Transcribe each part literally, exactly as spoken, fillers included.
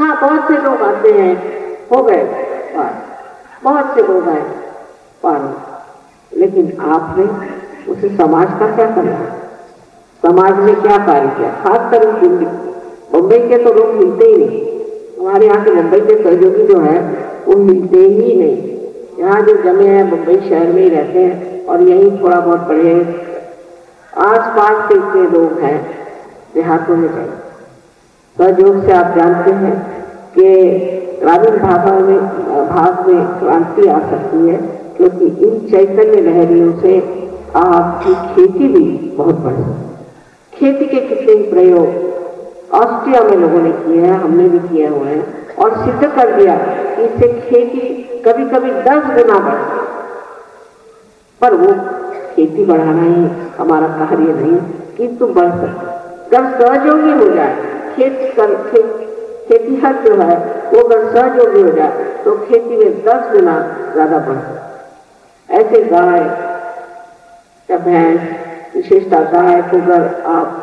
हाँ, बहुत से लोग आते हैं, हो गए पार, बहुत से लोग आए पार, लेकिन आपने उसे समाज का क्या करना है? समाज ने क्या कार्य किया? खासकर दिल्ली बम्बई के तो लोग मिलते ही नहीं। हमारे यहाँ के मुंबई के सहयोगी जो है वो मिलते ही नहीं। यहाँ जो जमे हैं मुंबई शहर में ही रहते हैं और यही थोड़ा बहुत पढ़े, आस पास के इतने लोग हैं, देहातों में जाए। सहयोग से आप जानते हैं कि ग्रामीण भागों में भाग में क्रांति आ सकती है, क्योंकि इन चैतन्य लहरियों से आपकी खेती भी बहुत बढ़ सकती है। खेती के कितने प्रयोग ऑस्ट्रिया में लोगों ने किए हैं, हमने भी किए हुए हैं और सिद्ध कर दिया कि इससे खेती कभी कभी दस गुना बढ़ती। पर वो खेती बढ़ाना ही हमारा कार्य नहीं, किंतु बढ़ सकता जब सहयोगी हो जाए। खेत कर खेत खेती हर जो है वो अगर सहयोगी हो जाए तो खेती में दस गुना ज्यादा बढ़ सकता। ऐसे गाय या भैंस, विशेषता गाय को अगर आप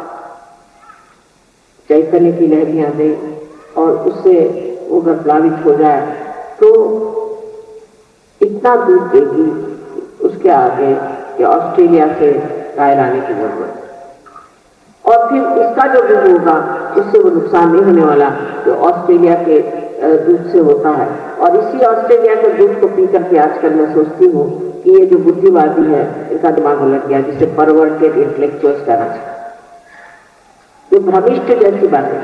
चैतन्य की लहरियां दें और उससे वो अगर प्लावित हो जाए तो इतना दूध देगी उसके आगे कि ऑस्ट्रेलिया से गाय लाने की जरूरत। और फिर इसका जो दूध होगा उससे वो नुकसान नहीं होने वाला जो ऑस्ट्रेलिया के दूध से होता है। और इसी ऑस्ट्रेलिया के दूध को पी करके आजकल मैं सोचती हूँ कि ये जो बुद्धिवादी है इनका दिमाग उलट गया, जिसे परवर्टेड इंटेलेक्चुअल्स कहना चाहिए। ये भ्रमिष्ट जैसी बातें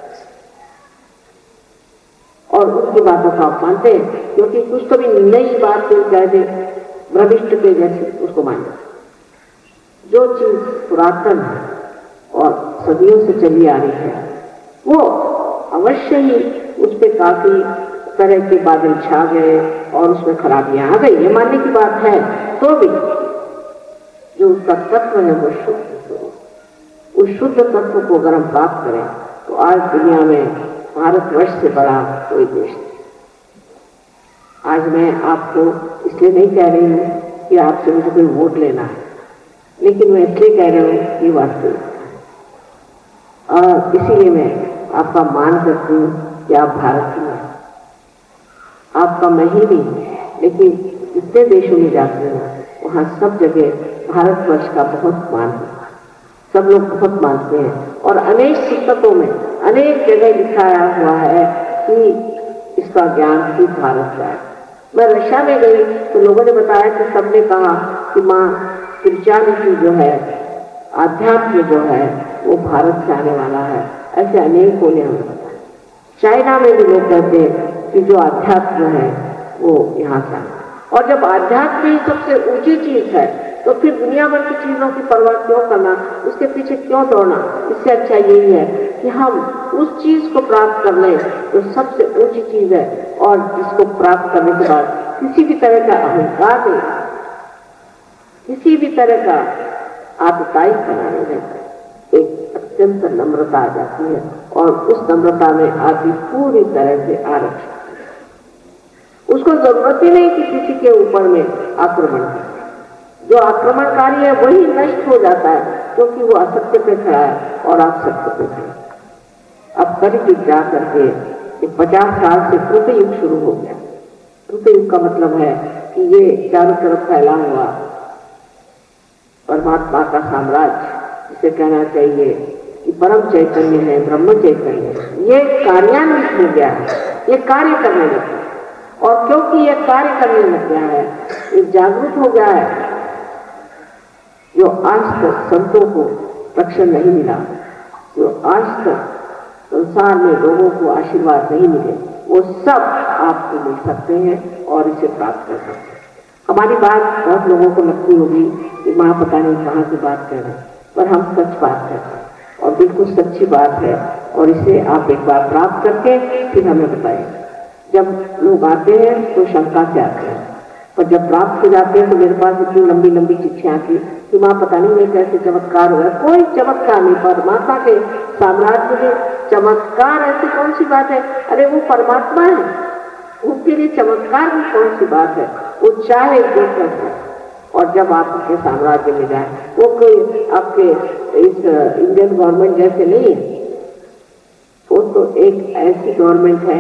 और उनकी बातों को आप मानते हैं, क्योंकि कुछ तो भी नई बात कोई कह दे भ्रमिष्ट के जैसे उसको मान जाए। जो चीज पुरातन है और सदियों से चली आ रही है वो अवश्य ही उस पर काफी तरह के बादल छा गए और उसमें खराबियां आ गई, ये मानने की बात है। तो भी जो उसका तत्व है वो शुद्ध, उस शुद्ध तत्व को अगर हम प्राप्त करें तो आज दुनिया में भारतवर्ष से बड़ा कोई देश नहीं। आज मैं आपको इसलिए नहीं कह रही हूँ कि आपसे मुझे कोई वोट लेना है, लेकिन मैं इसलिए कह रही हूँ कि वास्तविक और इसीलिए मैं आपका मान करती हूँ कि आप भारतीय हैं। आपका मैं ही नहीं, लेकिन जितने देशों में जाते हो वहाँ सब जगह भारतवर्ष का बहुत मान है, सब लोग बहुत मानते हैं। और अनेक पुस्तकों में अनेक जगह लिखाया हुआ है कि इसका ज्ञान ही भारत का है। मैं रशिया में गई तो लोगों ने बताया कि सबने कहा कि माँ क्रिश्चियनिटी जो है, आध्यात्म जो है वो भारत से आने वाला है। ऐसे अनेकों ने हमें बताया। चाइना में भी लोग कहते हैं कि जो आध्यात्म है वो यहाँ से आना। और जब आध्यात्म ही सबसे ऊंची चीज है तो फिर दुनिया भर की चीजों की परवाह क्यों करना, उसके पीछे क्यों दौड़ना? इससे अच्छा यही है कि हम उस चीज को प्राप्त कर लें जो सबसे ऊंची चीज है और जिसको प्राप्त करने के बाद किसी भी तरह का अहंकार नहीं, किसी भी तरह का आतताई बनाने में एक अत्यंत नम्रता आ जाती है और उस नम्रता में आदमी पूरी तरह से आरक्षित, उसको जरूरत ही नहीं कि किसी के ऊपर में आक्रमण करे। जो आक्रमणकारी है वही नष्ट हो जाता है क्योंकि वो असत्य पे खड़ा है और आप सत्य पे खड़े। अब कलयुग जा करके पचास साल से कृतयुग शुरू हो गया। कृतयुग का मतलब है कि ये चारों तरफ फैला हुआ परमात्मा का साम्राज्य, जिसे कहना चाहिए कि परम चैतन्य है, ब्रह्म चैतन्य, ये कार्यान्वित हो गया है, ये कार्य करने लग गया। और क्योंकि ये कार्य करने लग गया है, ये जागरूक हो गया है। जो आज तक संतों को रक्षण नहीं मिला, जो आज तक संसार में लोगों को आशीर्वाद नहीं मिले, वो सब आपको मिल सकते हैं और इसे प्राप्त कर सकते हैं। हमारी बात बहुत लोगों को लगती होगी कि माँ पता नहीं कहाँ से बात कर रहे हैं, पर हम सच बात कर रहे हैं और बिल्कुल सच्ची बात है। और इसे आप एक बार प्राप्त करके फिर हमें बताएं। जब लोग आते हैं तो शंका से आते हैं, पर जब प्राप्त हो जाते हैं तो मेरे पास इतनी लंबी लंबी चिट्ठियां आती कि माँ पता नहीं ये कैसे चमत्कार हुआ। कोई चमत्कार नहीं, परमात्मा के साम्राज्य में चमत्कार ऐसी कौन सी बात है? अरे वो परमात्मा है, उसके लिए चमत्कार भी कौन सी बात है? वो चाहे जो कर सकते। और जब आप उसके साम्राज्य में जाए, वो कोई आपके इस इंडियन गवर्नमेंट जैसे नहीं है, सोचते तो एक ऐसी गवर्नमेंट है,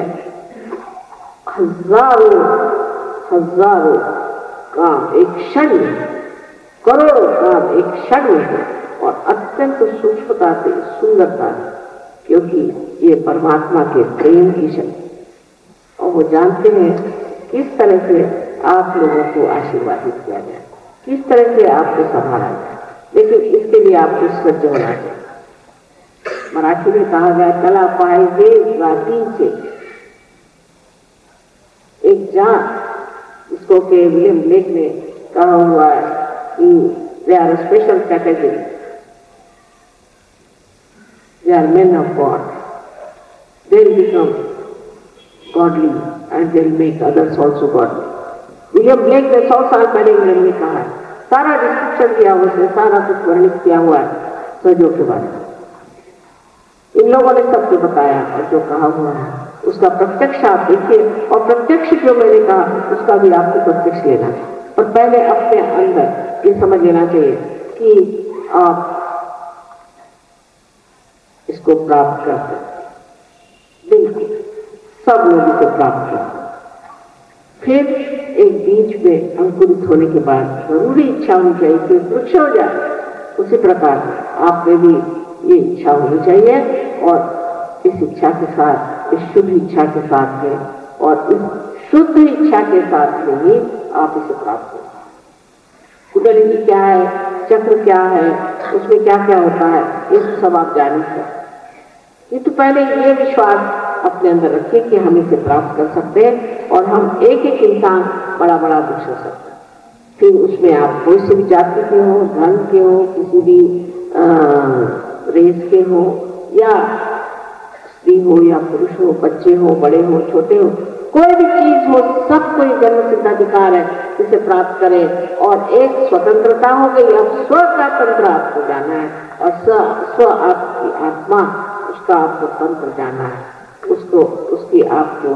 हजारों हजारों काम एक क्षण में, करोड़ों काम एक क्षण में है और अत्यंत सूक्ष्मता से, सुंदरता से, क्योंकि ये परमात्मा के प्रेम की शक्ति। और वो जानते हैं किस तरह से आप लोगों को आशीर्वादित किया जाए, किस तरह से आपको संभाला जाए, लेकिन इसके लिए आपको सज्ज होना चाहिए। मराठी में कहा गया, कला पाहिजे रातीचे। एक जान, इसको के विलियम ब्लेक ने कहा हुआ है कि they are special category, they are men of God, they will become godly and they will make others also godly. William Blake ने सौ साल पहले इंग्लैंड में कहा है, सारा डिस्क्रिप्शन किया हुआ है, सारा कुछ वर्णित किया हुआ है सहयोग के बारे में। इन लोगों ने सबको बताया और जो कहा हुआ है उसका प्रत्यक्ष आप देखिए, और प्रत्यक्ष जो मैंने कहा उसका भी आपको प्रत्यक्ष लेना है। और पहले अपने अंदर ये समझ लेना चाहिए कि आप इसको प्राप्त कर सकते, बिल्कुल सब लोग इसे प्राप्त कर सकते। फिर एक बीज में अंकुरित होने के बाद जरूरी इच्छा होनी चाहिए कि वृक्ष हो जाए। उसी प्रकार आप में भी ये इच्छा होनी चाहिए और इस इच्छा के साथ, इस शुद्ध इच्छा के साथ में और इस शुद्ध इच्छा के साथ में ही आप इसे प्राप्त करें। कुंडलिनी क्या है, चक्र क्या है, उसमें क्या क्या होता है, ये सब आप जान सकते। किंतु पहले ये विश्वास अपने अंदर रखिए कि हम इसे प्राप्त कर सकते हैं और हम एक एक इंसान बड़ा बड़ा वृक्ष हो सकता है। फिर उसमें आप कोई से भी जाति के हो, धर्म के हो, किसी भी आ, रेस के हो, या स्त्री हो या पुरुष हो, बच्चे हो, बड़े हो, छोटे हो, कोई भी चीज हो, सबको एक जन्म सिद्ध अधिकार है इसे प्राप्त करें। और एक स्वतंत्रता हो गई, अब स्व का तंत्र आपको जाना है और स्व स्व आपकी आत्मा, उसका आपको तंत्र जाना है, उसको उसकी आपको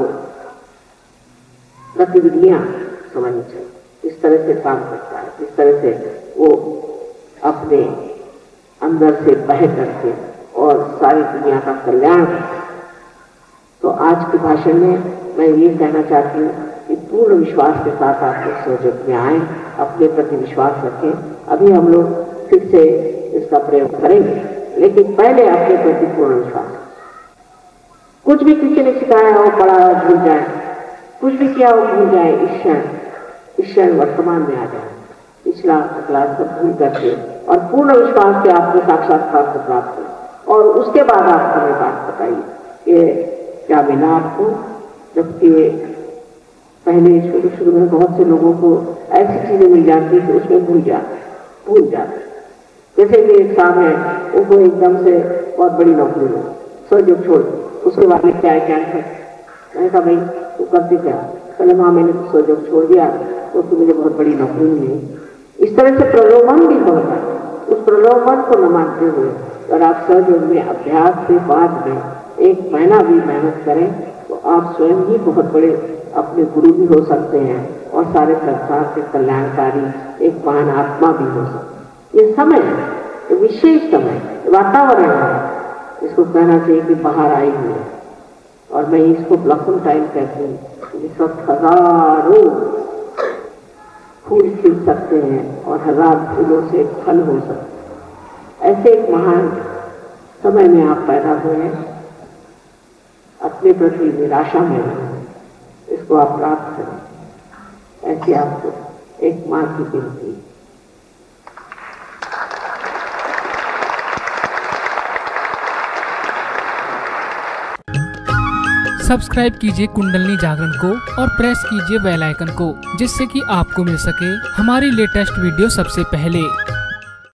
गतिविधियां समझनी चाहिए, किस तरह से काम करता है, किस तरह से वो अपने अंदर से बह करके और सारी दुनिया का कल्याण। तो आज के भाषण में मैं ये कहना चाहती हूँ कि पूर्ण विश्वास के साथ आप इस सहयोग में आए, अपने प्रति विश्वास रखें। अभी हम लोग फिर से इसका प्रयोग करेंगे, लेकिन पहले अपने प्रति पूर्ण विश्वास। कुछ भी किसी ने सिखाया हो, पढ़ाया, भूल जाए, कुछ भी किया हो भूल जाए, इस क्षण इस क्षण वर्तमान में आ जाए, पिछला अगला सब भूल करके और पूर्ण विश्वास से आपको साक्षात्कार को प्राप्त हो। और उसके बाद आप हमें बात बताइए कि क्या मिला आपको। जबकि पहले शुरू शुरू में बहुत से लोगों को ऐसी चीजें मिल जाती है कि उसमें भूल जाते भूल जाते जैसे कि एक साहब है, उनको एकदम से बहुत बड़ी नौकरी मिली, सहयोग छोड़, उसके बाद में क्या क्या है, मैंने कहा भाई तू करते क्या, पहले माँ मैंने तो सहयोग छोड़ दिया तो मुझे बहुत बड़ी नौकरी मिली। इस तरह से प्रलोभन भी होता है, उस प्रलोभन को न मानते हुए और आप सहयोग में अभ्यास के बाद में एक महीना भी मेहनत करें तो आप स्वयं ही बहुत बड़े अपने गुरु भी हो सकते हैं और सारे संसार के कल्याणकारी एक महान आत्मा भी हो सकते हैं। ये समय है, ये विशेष समय, वातावरण है, इसको कहना चाहिए कि बाहर आई हुई है। और मैं इसको ब्लॉसम टाइम कहती हूँ। इस वक्त हजारों फूल खिल सकते हैं और हजार फूलों से फल हो सकते हैं। ऐसे एक महान समय में आप पैदा हुए हैं। अपने प्रति निराशा में रहें, इसको आप प्राप्त करें, ऐसी आपको एक माँ की विनती। सब्सक्राइब कीजिए कुंडलिनी जागरण को और प्रेस कीजिए बेल आइकन को, जिससे कि आपको मिल सके हमारी लेटेस्ट वीडियो सबसे पहले।